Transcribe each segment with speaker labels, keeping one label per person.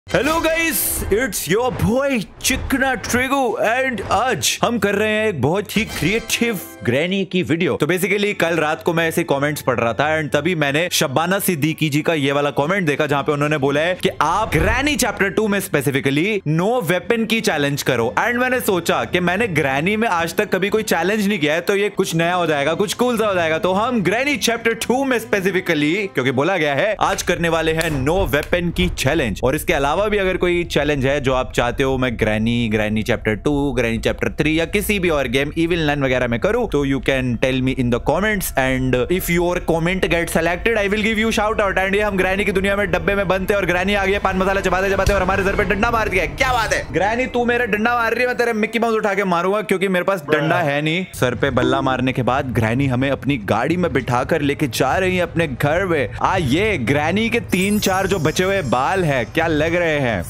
Speaker 1: Hello guys, it's your boy Chikna Trigo and आज हम कर रहे हैं एक बहुत ही क्रिएटिव ग्रैनी की वीडियो। तो बेसिकली कल रात को मैं ऐसे कमेंट्स पढ़ रहा था एंड तभी मैंने शब्बाना सिद्दीकी जी का ये वाला कमेंट देखा जहां पे उन्होंने बोला है कि आप ग्रैनी चैप्टर 2 में स्पेसिफिकली नो वेपन की चैलेंज करो। एंड मैंने सोचा कि मैंने ग्रैनी में आज तक कभी कोई चैलेंज नहीं किया है, तो ये कुछ नया हो जाएगा, कुछ कूल सा हो जाएगा। तो हम ग्रैनी चैप्टर 2 में स्पेसिफिकली, क्योंकि बोला गया है, आज करने वाले हैं नो वेपन की चैलेंज। और इसके अलावा भी अगर कोई चैलेंज है जो आप चाहते हो मैं ग्रैनी चैप्टर 2, ग्रैनी चैप्टर 3 या किसी भी और गेम इविल नन वगैरह में करूं, तो you can tell me in the comments and if your comment get selected I will give you shout out. And ये हम ग्रैनी की दुनिया में डब्बे में बनते और ग्रैनी आ गई पान मसाला चबाते चबाते और हमारे सर पे डंडा मार दिया। क्या बात है ग्रैनी, तू मेरे डंडा मार रही है, मैं तेरे मिक्की माउस उठा के मारूंगा क्योंकि मेरे पास डंडा है नहीं। सर पे बल्ला मारने के बाद ग्रैनी हमें अपनी गाड़ी में बिठाकर लेके जा रही है अपने घर में। ये ग्रैनी के 3-4 जो बचे हुए बाल है क्या लग रहे हैं,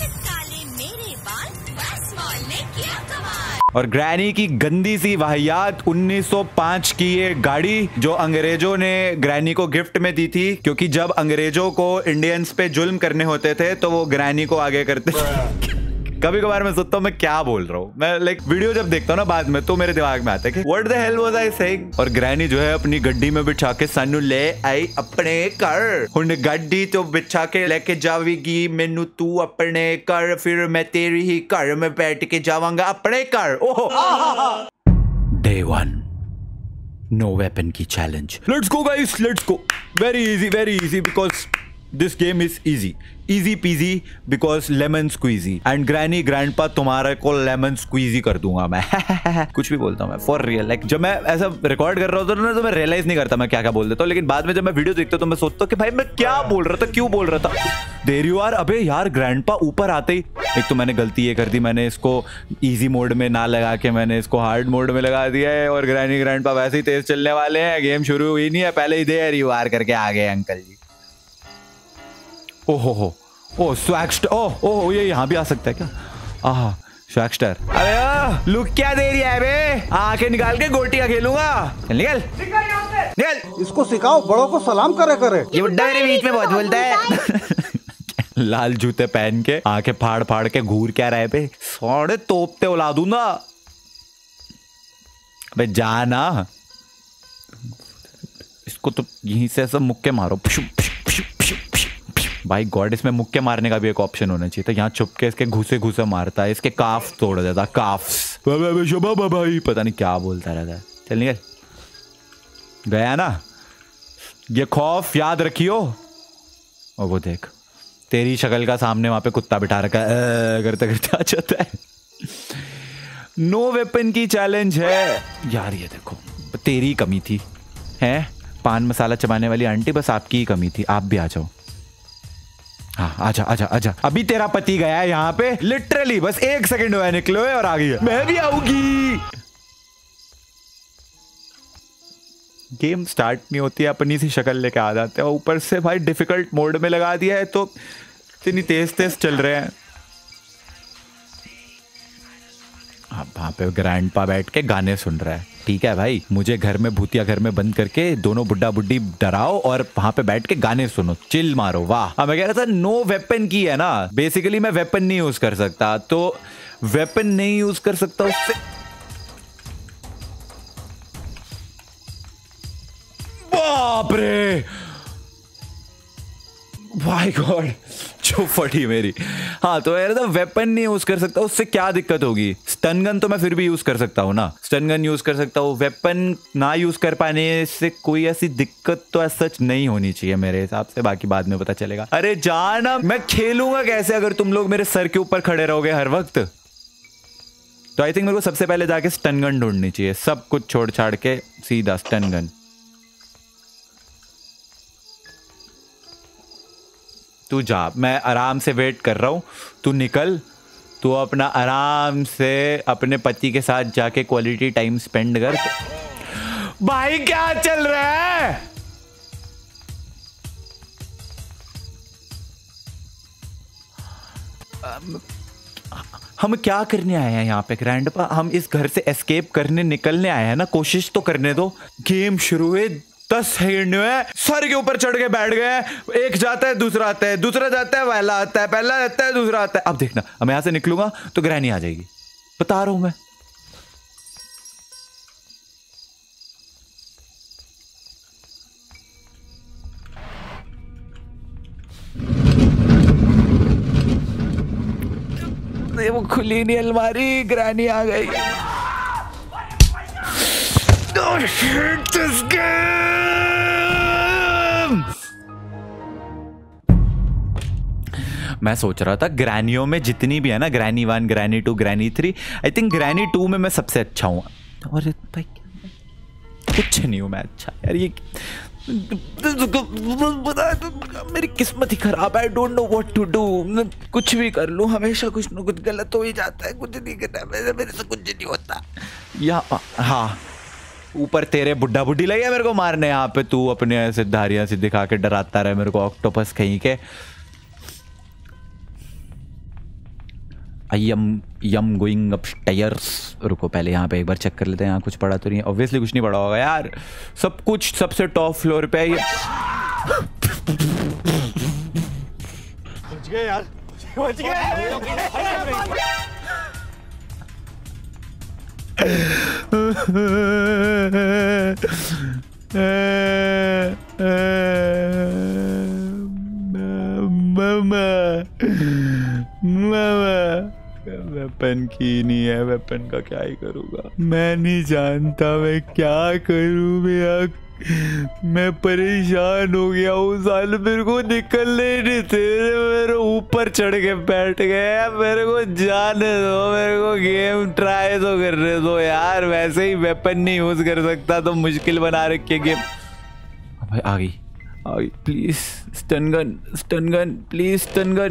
Speaker 1: और ग्रैनी की गंदी सी वाहियात 1905 की ये गाड़ी जो अंग्रेजों ने ग्रैनी को गिफ्ट में दी थी, क्योंकि जब अंग्रेजों को इंडियंस पे जुल्म करने होते थे तो वो ग्रैनी को आगे करते थे। कभी कभार मैं सोचता हूँ मैं क्या बोल रहा हूँ, मैं लाइक वीडियो जब देखता हूँ ना बाद में तो मेरे दिमाग में आता है कि what the hell was I saying. और ग्रैनी जो है अपनी गड्डी में बिठा के सानू ले आई अपने घर। हुन गड्डी तो बिठा के लेके जावेगी मेनू तू अपने घर, फिर मैं तेरी ही घर में बैठ के जावांगा अपने घर। ओहो डे 1 नो वेपन की challenge. Let's go guys, let's go. Very easy because this game is easy peasy because lemon squeezy. And granny grandpa तुम्हारे को लेमन स्क्वीजी कर दूंगा मैं। कुछ भी बोलता हूँ मैं फॉर रियल। लाइक जब मैं ऐसा रिकॉर्ड कर रहा होता ना तो मैं रियलाइज नहीं करता मैं क्या क्या बोल देता हूँ, लेकिन बाद में जब मैं वीडियो देखता हूँ तो मैं सोचता हूँ कि भाई मैं क्या बोल रहा था, क्यों बोल रहा था। There you are. अबे यार ग्रैंडपा ऊपर आते ही एक तो मैंने गलती ये कर दी, मैंने इसको इजी मोड में ना लगा के मैंने इसको हार्ड मोड में लगा दिया है। और ग्रैनी ग्रैंडपा वैसे ही तेज चलने वाले हैं, गेम शुरू हुई नहीं है पहले ही देर यू आर करके आ गए अंकल जी। ओहो ओ स्वैगस्टर, ओह ये यहाँ भी आ सकता है क्या? आहा स्वैगस्टर। अरे लुक क्या दे रही है बे, आंखें निकाल के गोटियां खेलूंगा। निकल निकल।
Speaker 2: इसको सिखाओ बड़ों को सलाम करे।
Speaker 1: ये बुड्ढा मेरे बीच में बहुत बोलता है। लाल जूते पहन के आंखें फाड़ फाड़ के घूर क्या रहे पे, साढ़े तोपते उला दूंगा। अबे जाना, इसको तो यहीं से ऐसा मुक्के मारो। भाई गॉड, इसमें मुक्के मारने का भी एक ऑप्शन होना चाहिए था। यहाँ छुप के इसके घुसे घुसे मारता है, इसके काफ तोड़ देता, काफ्स। भाई पता नहीं क्या बोलता रहता है। चल निकल गया ना, ये खौफ याद रखियो। और वो देख तेरी शक्ल का सामने वहां पे कुत्ता बिठा रखा है, करते करते आ जाता है। नो वेपन की चैलेंज है यार। ये देखो तेरी कमी थी है, पान मसाला चबाने वाली आंटी, बस आपकी ही कमी थी, आप भी आ जाओ। हाँ आजा आजा आजा। अभी तेरा पति गया है यहाँ पे, लिटरली बस 1 सेकंड हुआ निकलो है और आ गई है। मैं भी आऊंगी। गेम स्टार्ट नहीं होती है, अपनी सी शक्ल लेके आ जाते हैं। ऊपर से भाई डिफिकल्ट मोड में लगा दिया है तो इतनी तेज चल रहे हैं। अब वहां पे ग्रैंडपा बैठ के गाने सुन रहा है। ठीक है भाई, मुझे घर में भूतिया घर में बंद करके दोनों बुड्ढा बुड्ढी डराओ और वहां पे बैठ के गाने सुनो, चिल मारो। वाह। मैं कह रहा था नो वेपन की है ना, बेसिकली मैं वेपन नहीं यूज कर सकता, तो वेपन नहीं यूज कर सकता उससे। बाप रे, माय गॉड, जो फटी मेरी। हाँ तो यार वेपन नहीं यूज कर सकता, उससे क्या दिक्कत होगी? स्टन गन तो मैं फिर भी यूज कर सकता हूँ ना, स्टन गन यूज कर सकता हूँ। वेपन ना यूज कर पाने से कोई ऐसी दिक्कत तो सच नहीं होनी चाहिए मेरे हिसाब से, बाकी बाद में पता चलेगा। अरे जाना, मैं खेलूंगा कैसे अगर तुम लोग मेरे सर के ऊपर खड़े रहोगे हर वक्त? तो आई थिंक मेरे को सबसे पहले जाके स्टन गन ढूंढनी चाहिए, सब कुछ छोड़ छाड़ के सीधा स्टन गन। तू जा, मैं आराम से वेट कर रहा हूँ, तू निकल, तू अपना आराम से अपने पति के साथ जाके क्वालिटी टाइम स्पेंड कर। भाई क्या चल रहा है? हम क्या करने आए हैं यहाँ पे ग्रैंडपा? हम इस घर से एस्केप करने निकलने आए हैं ना, कोशिश तो करने दो। गेम शुरू हुए 10 हिरण्य है, सर के ऊपर चढ़ के बैठ गए। एक जाता है, दूसरा आता है, दूसरा जाता है, पहला आता है, पहला जाता है, दूसरा आता है। अब देखना, अब मैं यहां से निकलूंगा तो ग्रैनी आ जाएगी, बता रहा हूं मैं। वो खुली नहीं अलमारी, ग्रैनी आ गई। Don't hate this game! मैं सोच रहा था ग्रैनियों में जितनी भी है ना, granny 1, granny 2, granny 3, I think granny 2 में मैं सबसे अच्छा हूँ। और भाई कुछ नहीं हूँ मैं अच्छा यार, ये मेरी किस्मत ही खराब है। I don't know what to do. कुछ भी कर लूँ हमेशा कुछ ना कुछ गलत हो ही जाता है। कुछ नहीं करना मेरे से, कुछ नहीं होता। या हाँ, ऊपर तेरे बुड्ढा बुड्ढी लगे मेरे को मारने, यहाँ पे तू अपने ऐसे धारियां से दिखा के डराता रहे मेरे को, ऑक्टोपस कहीं के। I am going upstairs. रुको पहले यहाँ पे एक बार चेक कर लेते हैं, यहाँ कुछ पड़ा तो नहीं। ऑब्वियसली कुछ नहीं पड़ा होगा यार, सब कुछ सबसे टॉप फ्लोर पे है ये।
Speaker 2: बच गए यार, बच गए।
Speaker 1: वेपन की नहीं है, वेपन का क्या ही करूँगा मैं, नहीं जानता मैं क्या करूँ भैया। मैं परेशान हो गया हूँ, साल मेरे को निकलने ही नहीं थे, मेरे ऊपर चढ़ के बैठ गए। मेरे को जाने दो, मेरे को गेम ट्राई तो करने दो यार। वैसे ही वेपन नहीं यूज कर सकता तो मुश्किल बना रखी गेम। भाई आ गई please stun gun please stun gun.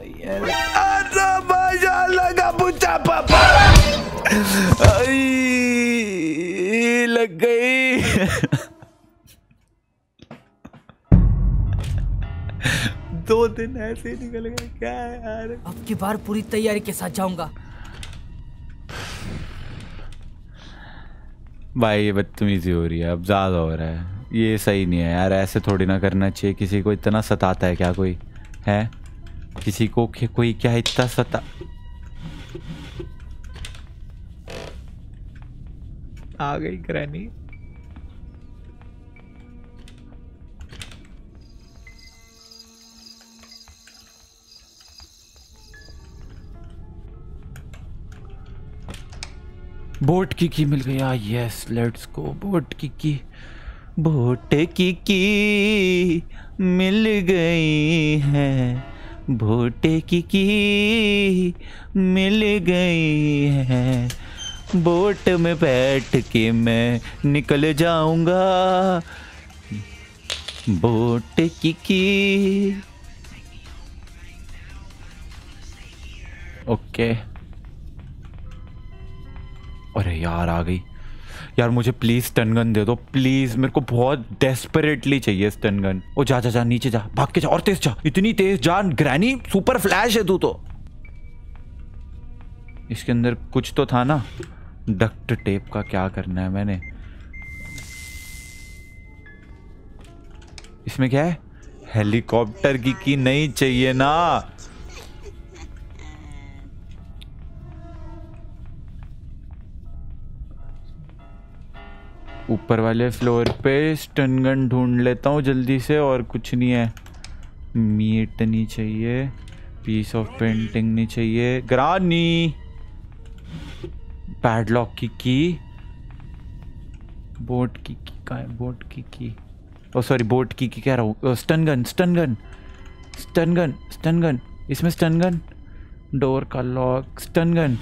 Speaker 1: लगा पूछा पापा, लग गई। दो दिन ऐसे ही निकल गए, क्या है यार।
Speaker 3: अब की बार पूरी तैयारी के साथ जाऊंगा।
Speaker 1: भाई ये बदतमीजी हो रही है, अब ज्यादा हो रहा है, ये सही नहीं है यार। ऐसे थोड़ी ना करना चाहिए। किसी को इतना सताता है क्या कोई है? किसी को कोई क्या इतना सता। आ गई ग्रैनी। बोट की मिल गया। Yes let's go. बोट की मिल गई है, भोटे की मिल गई है। बोट में बैठ के मैं निकल जाऊंगा, बोट की। ओके। अरे यार आ गई यार, मुझे प्लीज स्टन गन दे दो प्लीज, मेरे को बहुत डेस्परेटली चाहिए स्टन गन। ओ जा जा जा नीचे जा, भाग के जा, और तेज जा, इतनी तेज जा। ग्रैनी सुपर फ्लैश है तू तो। इसके अंदर कुछ तो था ना, डक्ट टेप का क्या करना है मैंने। इसमें क्या है? हेलीकॉप्टर की नहीं चाहिए ना। ऊपर वाले फ्लोर पे स्टन गन ढूंढ लेता हूँ जल्दी से। और कुछ नहीं है, मीट नहीं चाहिए, पीस ऑफ पेंटिंग नहीं चाहिए। ग्रानी पैडलॉक की बोट की का है? बोट की ओ सॉरी, बोट की कह रहा हूँ। स्टन गन इसमें स्टन गन, डोर का लॉक, स्टन गन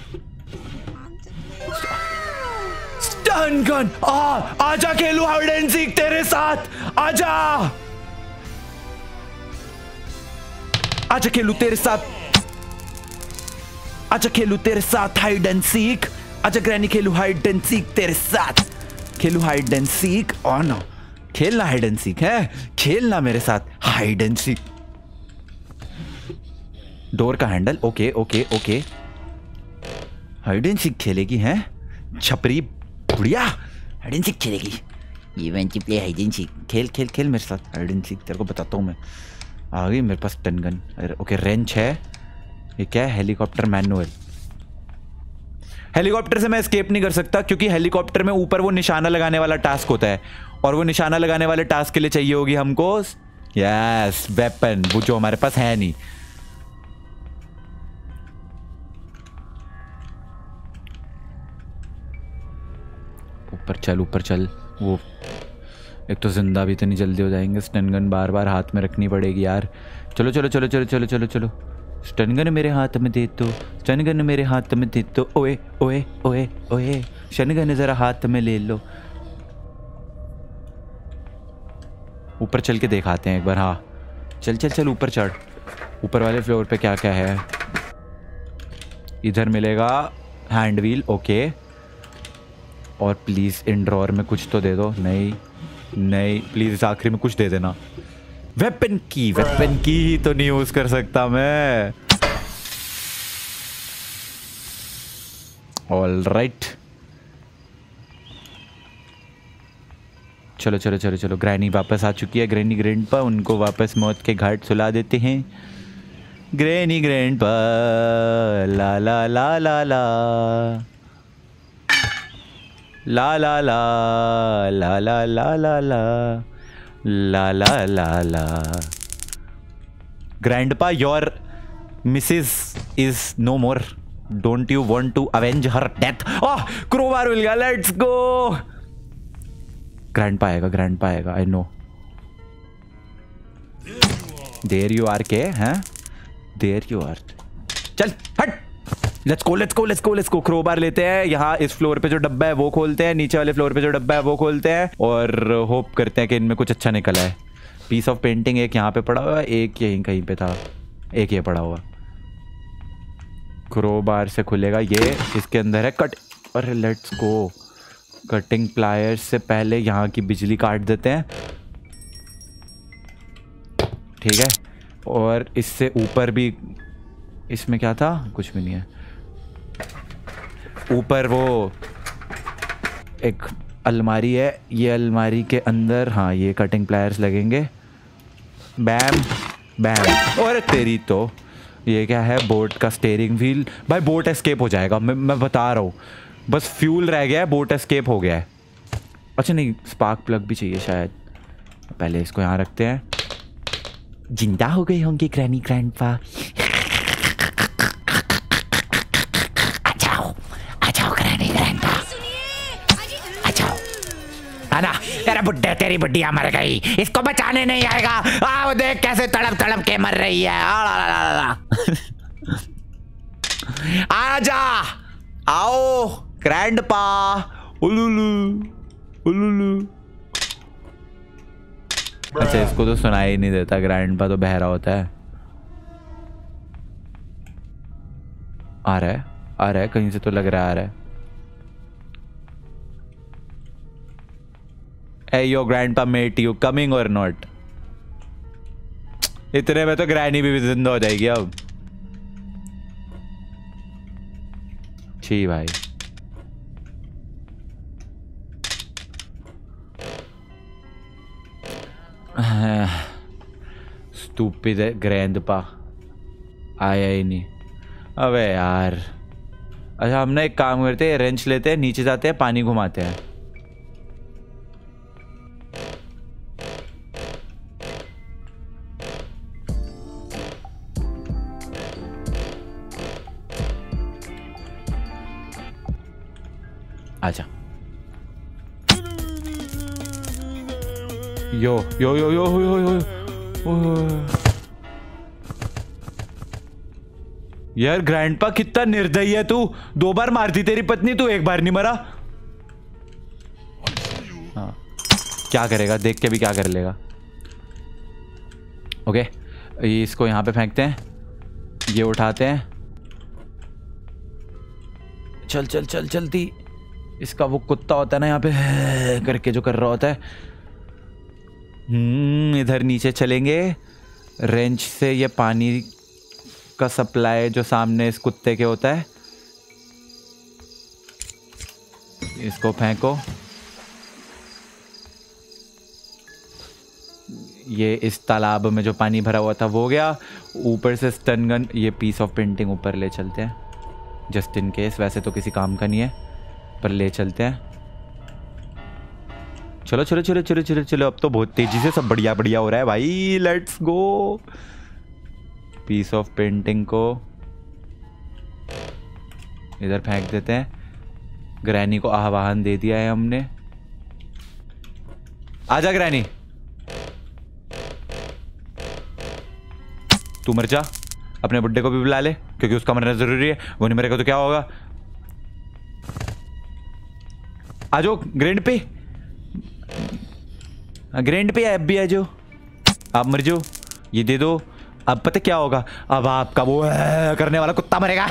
Speaker 1: आजा खेलू हाइड एंड सीक तेरे साथ। आजा खेलू तेरे साथ, आजा खेलू तेरे साथ हाइड एंड सीक। आजा ग्रैनी खेलू हाइड एंड सीक तेरे साथ। खेलू हाइड एंड सीक। और नो खेलना हाइड एंड सीक है, खेलना मेरे साथ हाइड एंड सीक। डोर का handle, okay okay okay. Hide and seek खेलेगी हैं छपरी बुढ़िया, हाइड एंड सीक खेलेगी। ये वैन की प्ले हाइड एंड सीक। खेल खेल खेल मेरे साथ हाइड एंड सीक, तेरे को बताता हूँ मैं। आ गई मेरे पास टन गन। ओके रेंच है। ये क्या है? Helicopter manual. हेलीकॉप्टर से मैं एस्केप नहीं कर सकता क्योंकि हेलीकॉप्टर में ऊपर वो निशाना लगाने वाला टास्क होता है और वो निशाना लगाने वाले टास्क के लिए चाहिए होगी हमको यस वेपन, वो जो हमारे पास है नहीं। ऊपर चल ऊपर चल। वो एक तो जिंदा भी इतनी जल्दी हो जाएंगे। स्टन गन बार बार हाथ में रखनी पड़ेगी यार। चलो चलो चलो चलो चलो चलो चलो। स्टन गन मेरे हाथ में दे दो, स्टन गन मेरे हाथ में दे दो। ओए ओए ओए ओए स्टन गन जरा हाथ में ले लो। ऊपर चल के दिखाते हैं एक बार। हाँ चल चल चल ऊपर चढ़। ऊपर वाले फ्लोर पे क्या क्या है? इधर मिलेगा हैंड व्हील। ओके और प्लीज इन ड्रॉअर में कुछ तो दे दो। नहीं नहीं प्लीज इस आखिरी में कुछ दे देना। वेपन की ही तो नहीं यूज कर सकता मैं। ऑल राइट चलो चलो चलो चलो। ग्रैनी वापस आ चुकी है। ग्रैनी ग्रैंडपा, उनको वापस मौत के घाट सुला देते हैं। ग्रैनी ग्रैंडपा ला ला ला ला ला ला ला ला ला ला ला ला ला ला ला ला ला। Grandpa your missus is no more, don't you want to avenge her death? Oh crowbar मिल गया, लेट्स गो। ग्रैंडपा आएगा I know. There you are के हैं, देयर यू आर। चल हट, लेट्स गो। क्रोबार लेते हैं। यहाँ इस फ्लोर पे जो डब्बा है वो खोलते हैं, नीचे वाले फ्लोर पे जो डब्बा है वो खोलते हैं और होप करते हैं कि इनमें कुछ अच्छा निकला है। पीस ऑफ पेंटिंग एक यहाँ पे पड़ा हुआ है, एक यहीं कहीं पे था, एक ये पड़ा हुआ। क्रोबार से खुलेगा ये, इसके अंदर है कट। अरे लेट्स गो। कटिंग प्लायर्स से पहले यहाँ की बिजली काट देते हैं, ठीक है। और इससे ऊपर भी, इसमें क्या था? कुछ भी नहीं है। ऊपर वो एक अलमारी है, ये अलमारी के अंदर हाँ ये कटिंग प्लायर्स लगेंगे। बैम बैम। और तेरी तो ये क्या है? बोट का स्टीयरिंग व्हील। भाई बोट एस्केप हो जाएगा, मैं बता रहा हूँ। बस फ्यूल रह गया है, बोट एस्केप हो गया है। अच्छा नहीं, स्पार्क प्लग भी चाहिए शायद। पहले इसको यहाँ रखते हैं। जिंदा हो गई होंगी ग्रैनी ग्रैंडपा। तेरा बुड्ढे तेरी बुड्ढिया मर गई, इसको बचाने नहीं आएगा। आओ देख कैसे तड़प तड़प के मर रही है। आजा आओ ग्रैंडपा। उलुलु उलुलु। अच्छा इसको तो सुनाई ही नहीं देता, ग्रैंडपा तो बहरा होता है। आ रहा है कहीं से तो लग रहा है आ रहा है। Hey yo grandpa mate, you coming or not? इतने में तो ग्रैनी भी जिंदा हो जाएगी अब। छी भाई स्टूपिड ग्रैंडपा आया ही नहीं। अबे यार। अच्छा हम ना एक काम करते हैं, रेंच लेते हैं, नीचे जाते हैं, पानी घुमाते हैं। आजा। यो यो यो यो यो यो यार ग्रैंडपा कितना निर्दयी है तू। 2 बार मारती तेरी पत्नी, तू 1 बार नहीं मरा। हाँ क्या करेगा, देख के भी क्या कर लेगा। ओके इसको यहाँ पे फेंकते हैं, ये उठाते हैं। चल चल चल जल्दी। इसका वो कुत्ता होता है ना यहाँ पे करके जो कर रहा होता है। इधर नीचे चलेंगे। रेंच से ये पानी का सप्लाई जो सामने इस कुत्ते के होता है, इसको फेंको। ये इस तालाब में जो पानी भरा हुआ था वो गया। ऊपर से स्टन गन, ये पीस ऑफ पेंटिंग ऊपर ले चलते हैं जस्ट इन केस, वैसे तो किसी काम का नहीं है पर ले चलते हैं। चलो चलो चलो चलो चलो चलो, अब तो बहुत तेजी से सब बढ़िया बढ़िया हो रहा है भाई। Let's go. Piece of painting को इधर फेंक देते हैं। ग्रैनी को आह्वान दे दिया है हमने। आजा ग्रैनी, तू मर जा, अपने बुड्ढे को भी बुला ले क्योंकि उसका मरना जरूरी है। वो नहीं मरेगा तो क्या होगा। आ जाओ ग्रैंड पे, ग्रैंड पे अब भी आ जाओ। आप मर जाओ, ये दे दो। अब पता क्या होगा, अब आपका वो करने वाला कुत्ता मरेगा।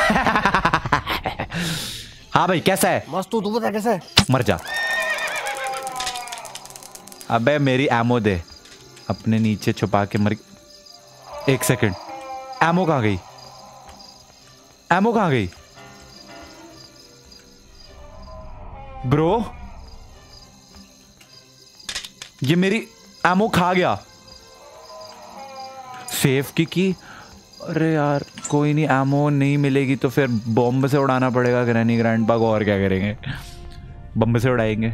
Speaker 1: हाँ भाई कैसा है?
Speaker 2: मस्त। तू बता कैसा है?
Speaker 1: मर जा। अबे मेरी एमो दे, अपने नीचे छुपा के मर। एक सेकंड, एमो कहाँ गई? एमो कहाँ गई ब्रो? ये मेरी एमो खा गया। सेफ की। अरे यार कोई नहीं, एमो नहीं मिलेगी तो फिर बॉम्ब से उड़ाना पड़ेगा ग्रैनी ग्रैंडपा को। और क्या करेंगे, बम से उड़ाएंगे।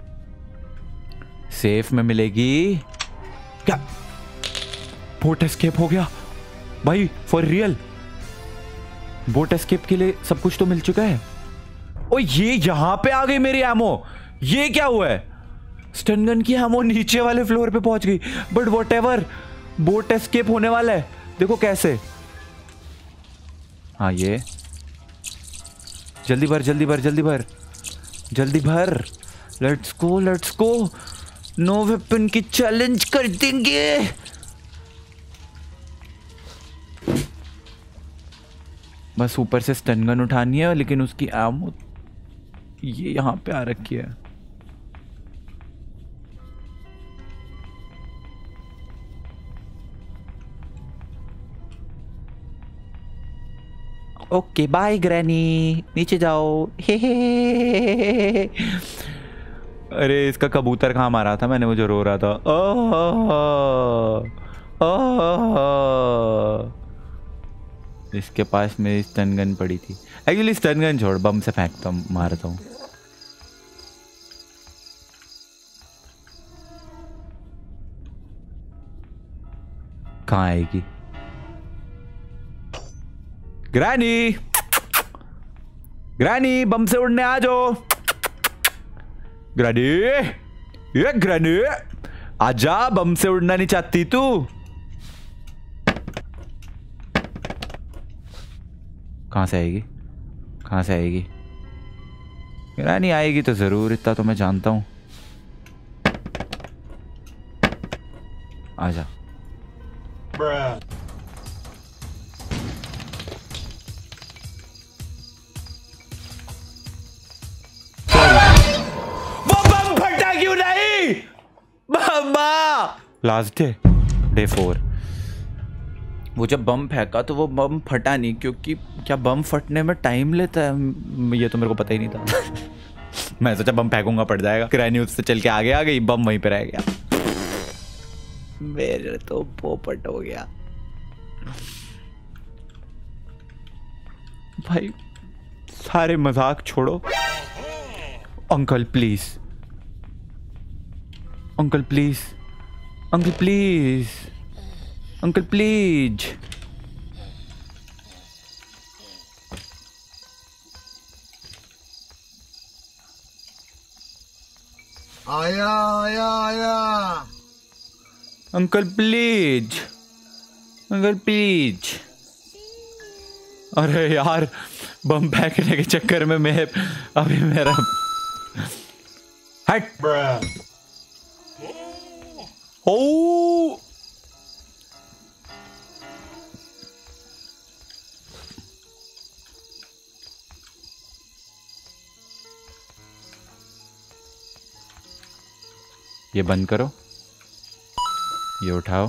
Speaker 1: सेफ में मिलेगी क्या? बोट एस्केप हो गया भाई, फॉर रियल। बोट एस्केप के लिए सब कुछ तो मिल चुका है। ओ ये यहां पे आ गई मेरी एमो। ये क्या हुआ है? स्टन गन की एमो नीचे वाले फ्लोर पे पहुंच गई। बट व्हाटएवर, बोट एस्केप होने वाला है। देखो कैसे। हाँ ये जल्दी भर जल्दी भर जल्दी भर जल्दी भर। Let's go let's go. No weapon की चैलेंज कर देंगे। बस ऊपर से स्टन गन उठानी है, लेकिन उसकी एमो ये यहां पे आ रखी है। ओके बाय ग्रैनी, नीचे जाओ। हे। अरे इसका कबूतर कहाँ मारा था मैंने, वो जो रो रहा था। इसके पास मेरी स्टन गन पड़ी थी। एक्चुअली स्टन गन छोड़, बम से फेंकता हूँ, मारता हूँ। कहाँ आएगी ग्रैनी? ग्रैनी बम से उड़ने आ जाओ। ग्रैनी, ये ग्रैनी आजा, बम से उड़ना नहीं चाहती तू? कहां से आएगी? कहां से आएगी? ग्रैनी आएगी तो जरूर, इतना तो मैं जानता हूं। आजा। Last day 4। वो जब बम फेंका तो वो बम फटा नहीं, क्योंकि क्या बम फटने में टाइम लेता है ये तो मेरे को पता ही नहीं था। मैं सोचा बम फेंकूंगा पड़ जाएगा। ग्रैनी उससे चल के आगे आ गई, बम वहीं पे रह गया। मेरे तो पोपट हो गया भाई। सारे मजाक छोड़ो। Uncle please, uncle please, uncle please, uncle please.
Speaker 2: आया आया आया।
Speaker 1: Uncle please, uncle please. अरे यार बम फेंकने के चक्कर में मैं अभी मेरा हट। ओ ये बंद करो, ये उठाओ,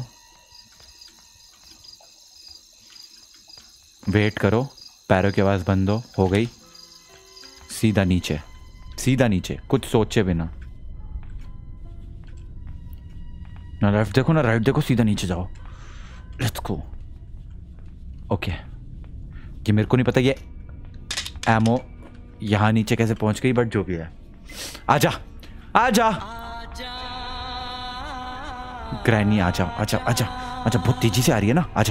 Speaker 1: वेट करो, पैरों की आवाज बंद हो गई। सीधा नीचे, सीधा नीचे, कुछ सोचे बिना। ना लेफ्ट देखो ना राइट देखो, सीधा नीचे जाओ। Let's go. ओके, ये मेरे को नहीं पता ये एमो यहाँ नीचे कैसे पहुंच गई, बट जो भी है। आजा आजा ग्रैनी, आजा आजा आजा आजा, बहुत तेजी से आ रही है ना, आजा।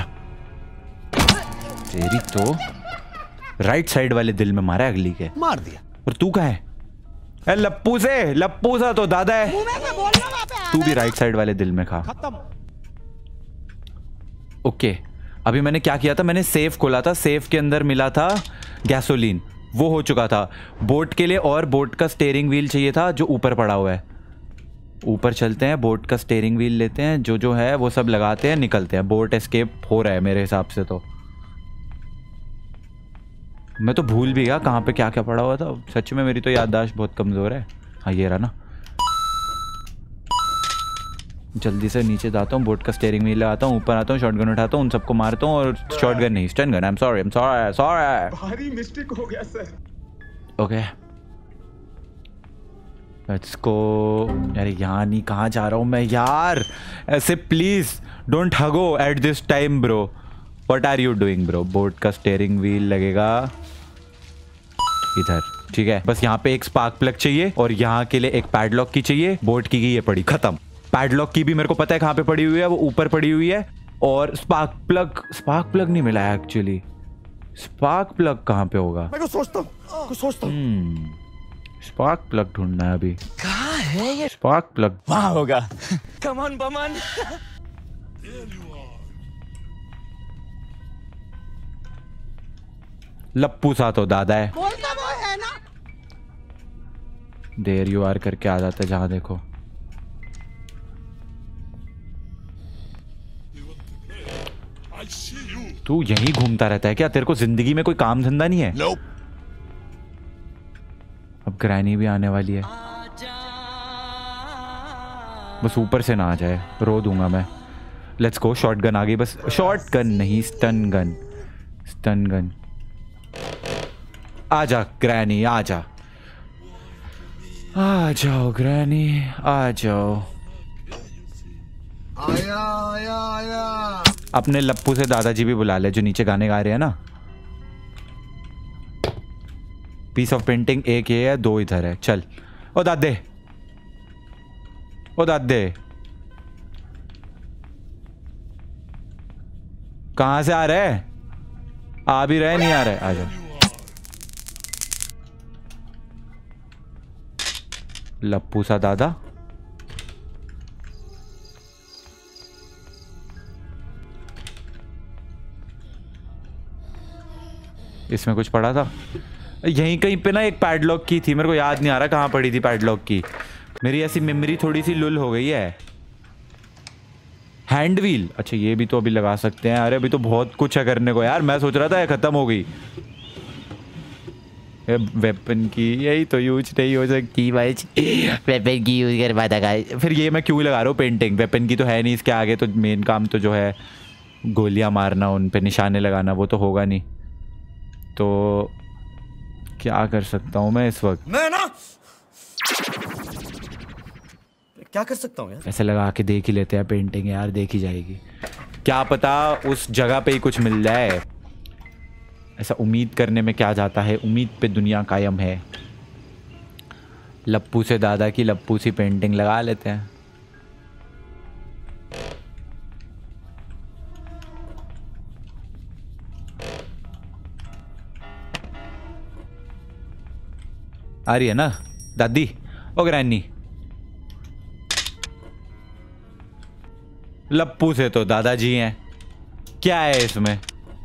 Speaker 1: तेरी तो राइट साइड वाले दिल में मारा अगली के,
Speaker 2: मार दिया।
Speaker 1: और तू कहाँ है? लप्पू से, लप्पू सा तो दादा है, तू भी राइट साइड वाले दिल में खा। ओके, अभी मैंने क्या किया था, मैंने सेफ खोला था, सेफ के अंदर मिला था गैसोलीन, वो हो चुका था। बोट के लिए और बोट का स्टीयरिंग व्हील चाहिए था जो ऊपर पड़ा हुआ है। ऊपर चलते हैं, बोट का स्टीयरिंग व्हील लेते हैं, जो है वो सब लगाते हैं, निकलते हैं। बोट एस्केप हो रहा है मेरे हिसाब से। तो मैं तो भूल भी गया कहाँ पे क्या क्या पड़ा हुआ था, सच में मेरी तो याददाश्त बहुत कमज़ोर है। हाँ ये रहा ना, जल्दी से नीचे जाता हूँ, बोट का स्टीयरिंग व्हील लगाता हूँ, ऊपर आता हूँ, शॉटगन उठाता हूँ, उन सबको मारता हूँ। और शॉटगन नहीं, stun gun. I am sorry,
Speaker 4: भारी मिस्टेक हो गया सर।
Speaker 1: Okay let's go. यार यहाँ नहीं, कहाँ जा रहा हूँ मैं यार? ऐसे प्लीज डोंट हगो at this time bro. What are you doing bro? Boat का स्टीयरिंग व्हील लगेगा इधर, ठीक है। बस यहाँ पे एक स्पार्क प्लग चाहिए और यहाँ के लिए एक पैडलॉक की चाहिए। बोट की ये पड़ी, खत्म। पैडलॉक की भी मेरे को पता है कहाँ पे पड़ी हुई है, वो ऊपर पड़ी हुई है। और स्पार्क प्लग नहीं मिला है एक्चुअली। स्पार्क प्लग कहाँ पे होगा?
Speaker 2: मैं सोचता हूँ
Speaker 1: स्पार्क प्लग ढूंढना है अभी।
Speaker 2: कहाँ है ये?
Speaker 1: स्पार्क प्लग
Speaker 2: वहाँ होगा। Come on Boman.
Speaker 1: लप्पू सा तो दादा है,
Speaker 2: बोलना वो है ना।
Speaker 1: देर यू आर करके आ जाता है जहां देखो। तू यहीं घूमता रहता है क्या? तेरे को जिंदगी में कोई काम धंधा नहीं है?
Speaker 2: nope.
Speaker 1: अब ग्रैनी भी आने वाली है, बस ऊपर से ना आ जाए, रो दूंगा मैं। Let's go. शॉटगन आ गई, बस शॉटगन नहीं, स्टन गन। Stun gun. आजा ग्रैनी, आजा, आ जाओ ग्रैनी, आ जाओ।
Speaker 2: आया आया आया।
Speaker 1: अपने लप्पू से दादाजी भी बुला ले जो नीचे गाने गा रहे हैं ना। पीस ऑफ पेंटिंग एक ये है, दो इधर है। चल ओ दादे, ओ दादे, कहां से आ रहे? आ भी रहे, नहीं आ रहे? आ जाओ। लप्पू सा दादा, इसमें कुछ पड़ा था यहीं कहीं पे ना, एक पैडलॉक की थी, मेरे को याद नहीं आ रहा कहाँ पड़ी थी पैडलॉक की। मेरी ऐसी मेमोरी थोड़ी सी लुल हो गई है। हैंड व्हील, अच्छा ये भी तो अभी लगा सकते हैं। अरे अभी तो बहुत कुछ है करने को यार, मैं सोच रहा था ये खत्म हो गई। वेपन की यही तो यूज नहीं हो सकती भाई, वेपन की यूज कर पाता गाइस। फिर ये मैं क्यों लगा रहा हूँ पेंटिंग? वेपन की तो है नहीं इसके आगे, तो मेन काम तो जो है गोलियां मारना, उन पे निशाने लगाना, वो तो होगा नहीं। तो क्या कर सकता हूँ मैं इस वक्त?
Speaker 2: मैं ना क्या कर सकता हूँ यार?
Speaker 1: ऐसे लगा के देख ही लेते हैं पेंटिंग यार, देखी जाएगी। क्या पता उस जगह पे ही कुछ मिल जाए, ऐसा उम्मीद करने में क्या जाता है, उम्मीद पे दुनिया कायम है। लप्पू से दादा की लप्पू सी पेंटिंग लगा लेते हैं। आ रही है ना दादी? ओ ग्रैनी, लप्पू से तो दादाजी हैं, क्या है इसमें?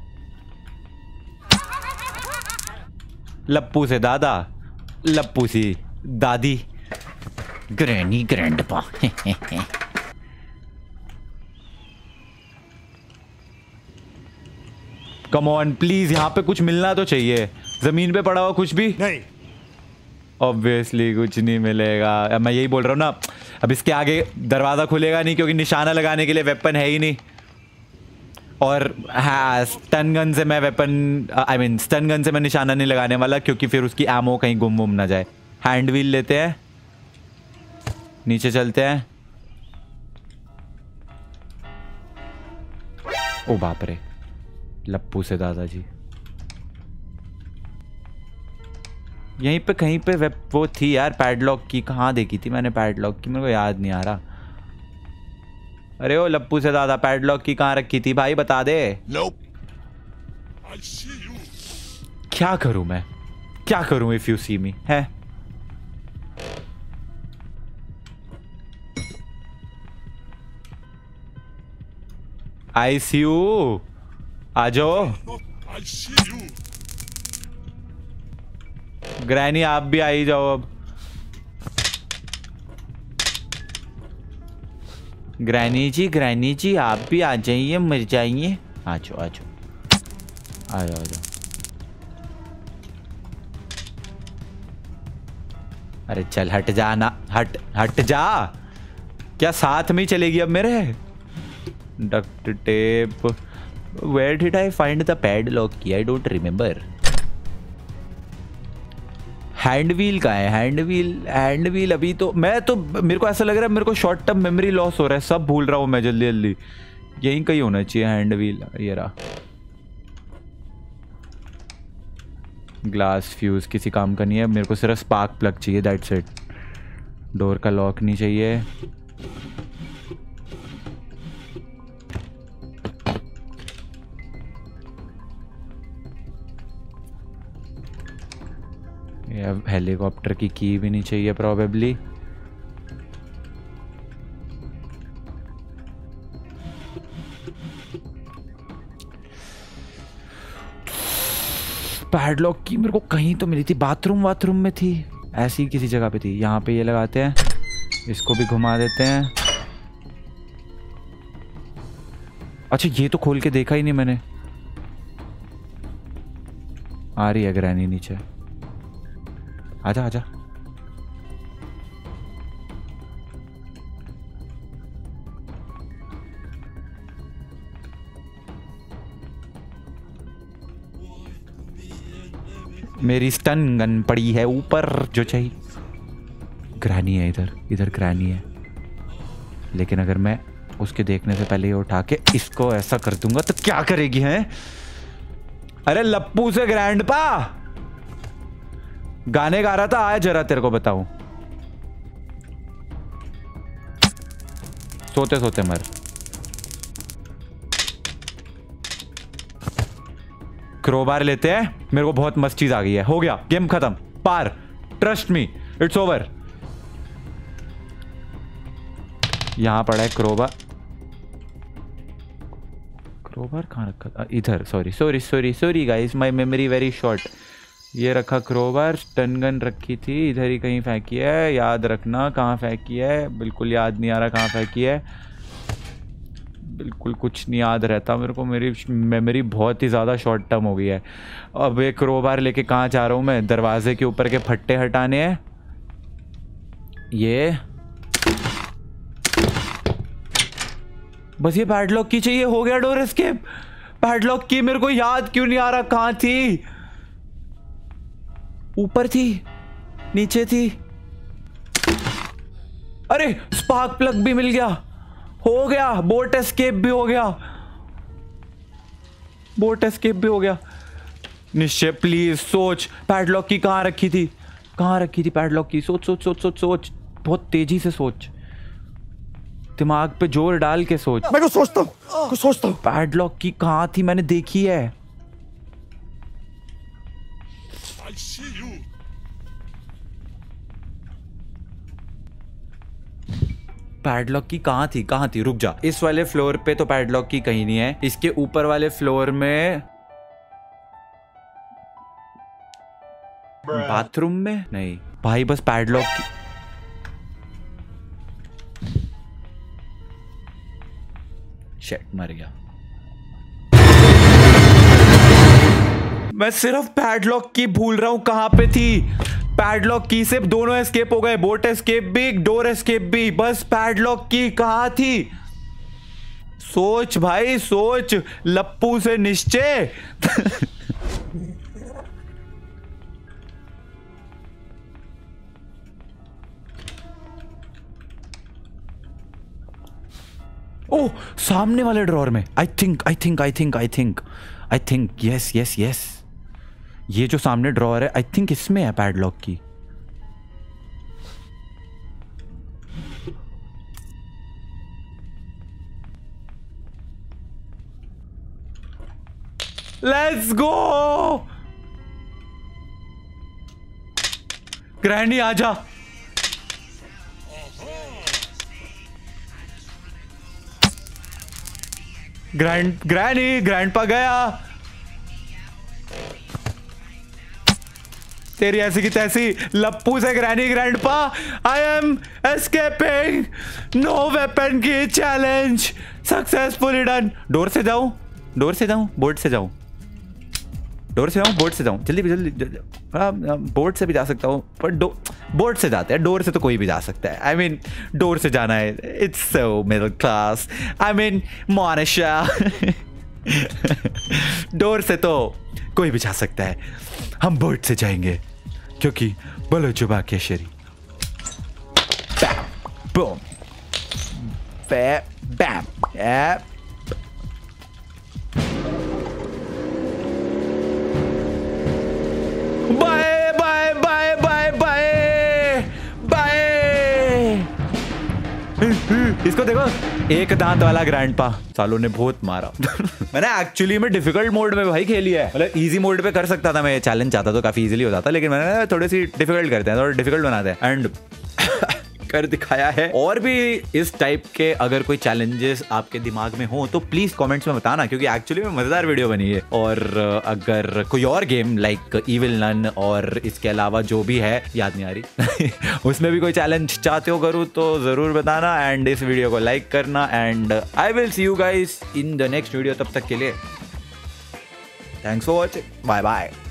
Speaker 1: लप्पू से दादा, लप्पू सी दादी, granny grandpa. Come on please, यहाँ पे कुछ मिलना तो चाहिए। जमीन पे पड़ा हुआ कुछ भी
Speaker 2: नहीं,
Speaker 1: ऑब्वियसली कुछ नहीं मिलेगा। मैं यही बोल रहा हूँ ना, अब इसके आगे दरवाज़ा खुलेगा नहीं क्योंकि निशाना लगाने के लिए वेपन है ही नहीं। और हाँ, स्टन गन से मैं weapon, I mean stun gun से मैं निशाना नहीं लगाने वाला क्योंकि फिर उसकी एमो कहीं गुम वुम ना जाए। हैंड व्हील लेते हैं, नीचे चलते हैं। ओ बाप रे, लप्पू से दादाजी। यहीं पे कहीं पे वो थी यार पैडलॉक की। कहाँ देखी थी मैंने पैडलॉक की, मेरे को याद नहीं आ रहा। अरे ओ लप्पू से दादा, पैडलॉक की कहाँ रखी थी भाई, बता दे। क्या करूं मैं, क्या करूं इफ यू सी मी है। आई सी यू, आ जाओ। ग्रैनी आप भी आई जाओ अब। ग्रैनी जी आप भी आ जाइए, मर जाइए। आ जाओ आ जाओ आ जाओ आ जाओ। अरे चल हट जा ना, हट जा। क्या साथ में ही चलेगी अब मेरे। Duct tape, where did I find the padlock key, I don't remember. Hand wheel का है, हैंड व्हील अभी तो मैं तो, मेरे को ऐसा लग रहा है मेरे को शॉर्ट टर्म मेमोरी लॉस हो रहा है, सब भूल रहा हूँ मैं जल्दी जल्दी। यहीं कहीं होना चाहिए हैंड व्हील। ये रहा। ग्लास फ्यूज किसी काम का नहीं है, मेरे को सिर्फ स्पार्क प्लग चाहिए, दैट्स इट। डोर का लॉक नहीं चाहिए। अब हेलीकॉप्टर की की भी नहीं चाहिए प्रोबेबली। पैडलॉक की मेरे को कहीं तो मिली थी, बाथरूम में थी, ऐसी किसी जगह पे थी। यहाँ पे ये लगाते हैं, इसको भी घुमा देते हैं। अच्छा ये तो खोल के देखा ही नहीं मैंने। आ रही है ग्रैनी नीचे, आजा आजा। मेरी स्टन गन पड़ी है ऊपर, जो चाहिए। ग्रैनी है इधर ग्रैनी है। लेकिन अगर मैं उसके देखने से पहले ये उठा के इसको ऐसा कर दूंगा तो क्या करेगी हैं। अरे लप्पू से ग्रैंडपा गाने गा रहा था, आया जरा तेरे को बताऊं। सोते सोते मर। क्रोबार लेते हैं, मेरे को बहुत मस्त चीज आ गई है। हो गया, गेम खत्म, पार, ट्रस्ट मी, इट्स ओवर। यहां पड़ा है क्रोबार। क्रोबार कहां रखा था, इधर। Sorry guys, my memory very short. ये रखा क्रोबार, स्टन गन रखी थी इधर ही कहीं फेंकी है, याद रखना कहाँ फेंकी है। बिल्कुल याद नहीं आ रहा कहाँ फेंकी है, बिल्कुल कुछ नहीं याद रहता मेरे को। मेरी मेमोरी बहुत ही ज़्यादा शॉर्ट टर्म हो गई है। अब एक क्रोबार लेके कहाँ जा रहा हूँ मैं, दरवाजे के ऊपर के फट्टे हटाने हैं। ये बस, ये पैडलॉक की चाहिए। हो गया डोर एस्केप। पैडलॉक की मेरे को याद क्यों नहीं आ रहा, कहाँ थी। ऊपर थी, नीचे थी। अरे स्पार्क प्लग भी मिल गया। हो गया, बोट एस्केप भी हो गया, बोट एस्केप भी हो गया। निश्चय प्लीज सोच, पैडलॉक की कहाँ रखी थी, कहाँ रखी थी पैडलॉक की। सोच सोच सोच सोच सोच, बहुत तेजी से सोच, दिमाग पे जोर डाल के सोच।
Speaker 2: मैं कुछ सोचता हूँ।
Speaker 1: पैडलॉक की कहाँ थी, मैंने देखी है। पैडलॉक की कहाँ थी, रुक जा। इस वाले फ्लोर पे तो पैडलॉक की कहीं नहीं है। इसके ऊपर वाले फ्लोर में, बाथरूम में नहीं भाई, बस पैडलॉक की। शिट, मर गया मैं। सिर्फ पैडलॉक की भूल रहा हूं कहां पे थी। पैडलॉक की से दोनों एस्केप हो गए, बोट एस्केप भी, डोर एस्केप भी। बस पैडलॉक की कहां थी। सोच भाई सोच, लप्पू से निश्चय। ओह, सामने वाले ड्रॉर में। I think yes. ये जो सामने ड्रॉर है, आई थिंक इसमें है पैडलॉक की। Let's go. ग्रैनी आजा। ग्रैंडपा गया। तेरी ऐसी की तैसी लप्पू से granny grandpa. I am escaping. No weapon की चैलेंज सक्सेसफुली डन। डोर से जाऊं, बोर्ड से जाऊं, बोर्ड से जाऊं, जल्दी। बोर्ड से भी जा सकता हूँ, पर बोर्ड से जाते हैं। डोर से तो कोई भी जा सकता है। आई मीन डोर से जाना है, it's so middle class. I mean Monisha. Door से तो कोई भी जा सकता है। हम बोर्ड से जाएंगे क्योंकि बोलो जुबा केशरी। बूम बैम। बाय। इसको देखो, एक दांत वाला ग्रैंडपा। सालों ने बहुत मारा। मैंने एक्चुअली में डिफिकल्ट मोड में भाई खेली है। मतलब इजी मोड पे कर सकता था मैं, ये चैलेंज चाहता तो काफी इजीली हो जाता, लेकिन मैंने थोड़ी सी डिफिकल्ट करते हैं, थोड़ा डिफिकल्ट बनाते हैं एंड कर दिखाया है। और भी इस टाइप के अगर कोई चैलेंजेस आपके दिमाग में हो तो प्लीज कमेंट्स में बताना, क्योंकि एक्चुअली में मजेदार वीडियो बनी है। और अगर कोई और गेम लाइक इविल नन और इसके अलावा जो भी है, याद नहीं आ रही, उसमें भी कोई चैलेंज चाहते हो करूँ तो जरूर बताना एंड इस वीडियो को लाइक करना and I will see you guys in the next video. तब तक के लिए thanks for watching, bye bye.